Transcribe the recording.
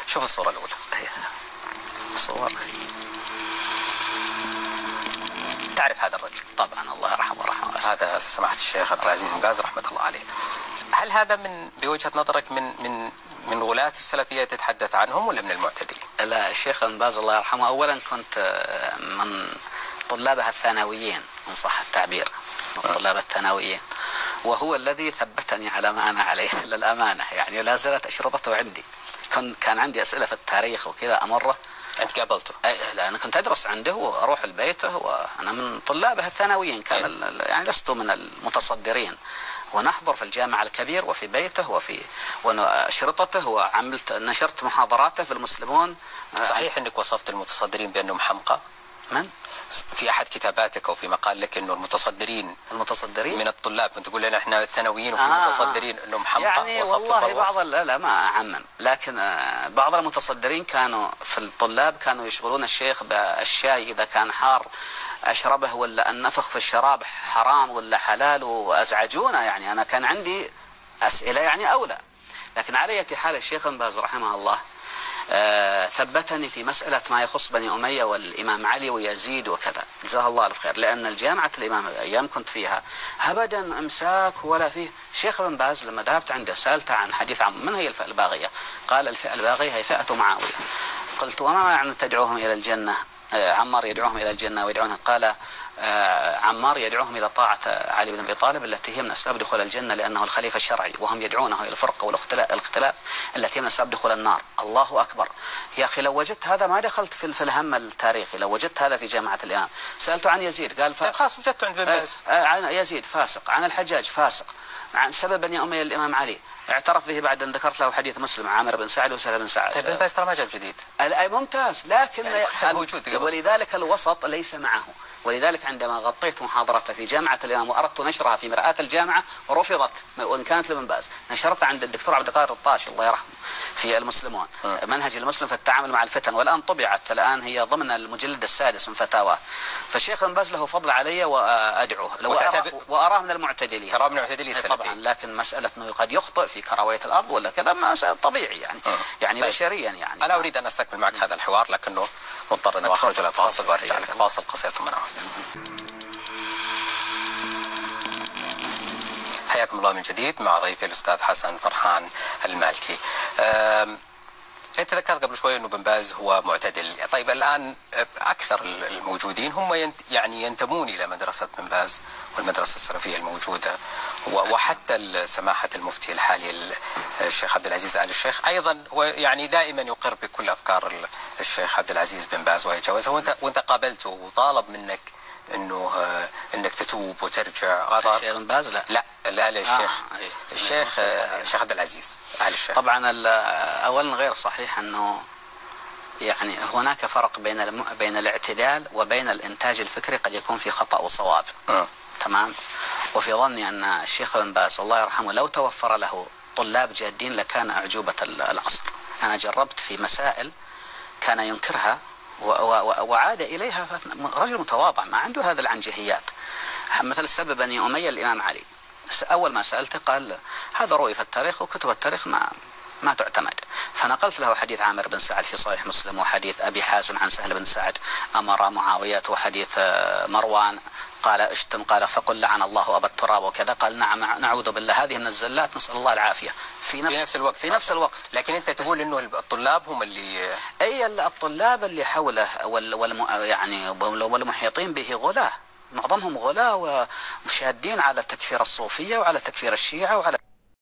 شوف الصورة الأولى. صور. تعرف هذا الرجل؟ طبعا الله يرحمه ورحمه الله. هذا سماحة الشيخ عبد العزيز بن باز رحمة الله عليه. هل هذا بوجهة نظرك من غلاة السلفية تتحدث عنهم ولا من المعتدلين؟ لا، الشيخ بن باز الله يرحمه أولا كنت من طلابها الثانويين إن صح التعبير، من طلاب الثانويين، وهو الذي ثبتني على ما أنا عليه للأمانة، يعني لا زالت أشرطته عندي. كان عندي أسئلة في التاريخ وكذا أمره. أنت قابلته؟ لا، أنا كنت أدرس عنده وأروح لبيته، وأنا من طلابه الثانويين، كان يعني لست من المتصدرين، ونحضر في الجامع الكبير وفي بيته وفي أشرطته، وعملت نشرت محاضراته في المسلمون. صحيح أنك وصفت المتصدرين بأنهم حمقى؟ من؟ في أحد كتاباتك أو في مقال لك أنه المتصدرين من الطلاب، كنت تقول لنا إحنا الثانويين وفي المتصدرين أنهم حمقى. يعني والله لا ما أعمم، لكن بعض المتصدرين كانوا في الطلاب كانوا يشغلون الشيخ بالشاي إذا كان حار أشربه، ولا النفخ في الشراب حرام ولا حلال، وأزعجونا. يعني أنا كان عندي أسئلة يعني أولى. لكن على أي حال الشيخ بن باز رحمه الله ثبتني في مسألة ما يخص بني أمية والإمام علي ويزيد وكذا، جزاه الله ألف خير، لأن الجامعة الإمام أيام كنت فيها أبدا إمساك ولا فيه. الشيخ بن باز لما ذهبت عنده سألته عن حديث من هي الفئة الباغية؟ قال الفئة الباغية هي فئة معاوية. قلت وما معنى تدعوهم إلى الجنة؟ عمار يدعوهم إلى الجنة ويدعونها. قال عمار يدعوهم إلى طاعة علي بن أبي طالب التي هي من أسباب دخول الجنة لأنه الخليفة الشرعي، وهم يدعونه إلى الفرقة والاختلاف التي هي من أسباب دخول النار. الله أكبر يا أخي، لو وجدت هذا ما دخلت في الهم التاريخي، لو وجدت هذا في جامعة الإمام. سألته عن يزيد قال فاسق. خلاص وجدته عند بن باز. عن يزيد فاسق، عن الحجاج فاسق، عن سبب بني أمية الإمام علي اعترف به بعد أن ذكرت له حديث مسلم عامر بن سعد وسهل بن سعد. طيب بن باز ترى ما جاب جديد. ممتاز، لكن يعني ولذلك الوسط ليس معه. ولذلك عندما غطيت محاضرته في جامعة الإمام وأردت نشرها في مرآة الجامعة ورفضت وإن كانت لابن باز، نشرتها عند الدكتور عبد القادر الطاشي الله يرحمه في المسلمون، منهج المسلم في التعامل مع الفتن، والآن طبعت، الآن هي ضمن المجلد السادس من فتاواه. فالشيخ بن باز له فضل علي وأدعوه وأراه من المعتدلين. تراه من المعتدلين طبعا، لكن مسألة أنه قد يخطئ في كروية الأرض ولا كذا مسألة طبيعي يعني طيب. بشريا يعني. أنا أريد أن أستكمل معك هذا الحوار، لكنه مضطر أن أخرج إلى فاصل وأرجع لك. فاصل قصير ثم نعود. حياكم الله من جديد مع ضيفي الأستاذ حسن فرحان المالكي. أنت ذكرت قبل شوي أنه بن باز هو معتدل. طيب الآن أكثر الموجودين هم يعني ينتمون إلى مدرسة بن باز والمدرسة السلفية الموجودة، وحتى سماحة المفتي الحالي الشيخ عبد العزيز آل الشيخ أيضا يعني دائما يقر بكل أفكار الشيخ عبد العزيز بن باز ويتجاوزها، وأنت قابلته وطالب منك انك تتوب وترجع. الشيخ بن باز لا الشيخ عبد العزيز آل الشيخ. طبعا اولا غير صحيح انه يعني هناك فرق بين الاعتدال وبين الانتاج الفكري، قد يكون في خطأ وصواب. تمام. وفي ظني ان الشيخ بن باز الله يرحمه لو توفر له طلاب جادين لكان اعجوبة العصر. انا جربت في مسائل كان ينكرها وعاد إليها، رجل متواضع ما عنده هذا العنجهيات. مثل سبب بني أمية الإمام علي، أول ما سألته قال هذا رؤي في التاريخ وكتب التاريخ ما تعتمد. فنقلت له حديث عامر بن سعد في صحيح مسلم، وحديث أبي حازم عن سهل بن سعد أمر معاوية، وحديث مروان قال اشتم، قال فقل لعن الله أبا التراب وكذا، قال نعم نعوذ بالله. هذه من الزلات، نسأل الله العافية في نفس الوقت. لكن أنت تقول إنه الطلاب هم اللي الطلاب اللي حوله والمحيطين به غلاة، معظمهم غلاة ومشادين على تكفير الصوفية وعلى تكفير الشيعة وعلى